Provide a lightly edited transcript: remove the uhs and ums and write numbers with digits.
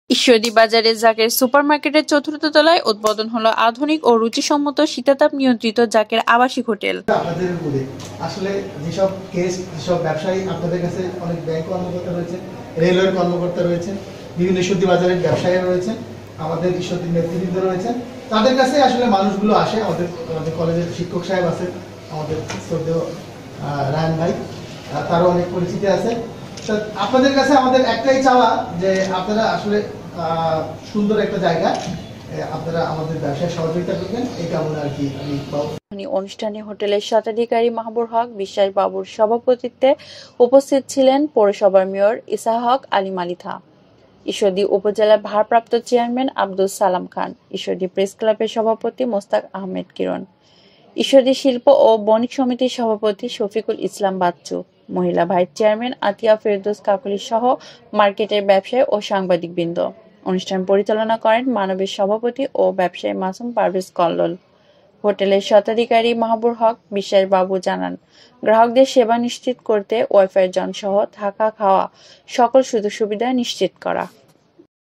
ঈশ্বরদী বাজারে জাকের সুপারমার্কেটের চতুর্থ তলায় উদ্বোধন হলো আধুনিক ও রুচিসম্মত শীতাতাপ নিয়ন্ত্রিত জাকের আবাসিক হোটেল। আপনাদের উপরে আসলে যেসব গেস্ট, যেসব ব্যবসায়ী আপনাদের কাছে অনেক ব্যাংক কর্মকর্তা রয়েছে, রেলওয়ের কর্মকর্তা রয়েছে, বিভিন্ন ঈশ্বরদী বাজারের ব্যবসায়ীরা রয়েছে, আমাদের ঈশ্বরদীর নেতৃবৃন্দ রয়েছে, তাদের কাছে আসলে মানুষগুলো আসে। আমাদের কলেজের শিক্ষক সাহেব আছে, আমাদের শ্রদ্ধেয় রায়ন ভাই, তারও অনেক পরিচিতি আছে। আপনাদের কাছে আমাদের একটাই চাওয়া যে আপনারা আসলে সুন্দর একটা জায়গা, আপনারা আমাদের ব্যবসায় সহযোগিতা করবেন, এই কামনা আর কি আমি। অনুষ্ঠানে হোটেলের স্বত্বাধিকারী মাহবুর হক বিশ্বাস বাবুর সভাপতিত্বে উপস্থিত ছিলেন পৌরসভার মেয়র ইসাহাক আলী মালিথা, ঈশ্বরদী উপজেলার ভারপ্রাপ্ত চেয়ারম্যান আব্দুল সালাম খান, ঈশ্বরদী প্রেস ক্লাবের সভাপতি মোস্তাক আহমেদ কিরণ, ঈশ্বরদী শিল্প ও বণিক সমিতির সভাপতি শফিকুল ইসলাম বাচ্চু, মহিলা ভাইস চেয়ারম্যান আতিয়া ফেরদৌস কাকলি সহ মার্কেটের ব্যবসায়ী ও সাংবাদিকবৃন্দ। অনুষ্ঠান পরিচালনা করেন মানবের সভাপতি ও ব্যবসায়ী মাসুম পারভেজ কল্লোল। হোটেলের স্বত্বাধিকারী মাহবুর হক বিশ্বাস বাবু জানান, গ্রাহকদের সেবা নিশ্চিত করতে ওয়াইফাই জন সহ থাকা খাওয়া সকল সুযোগ সুবিধা নিশ্চিত করা।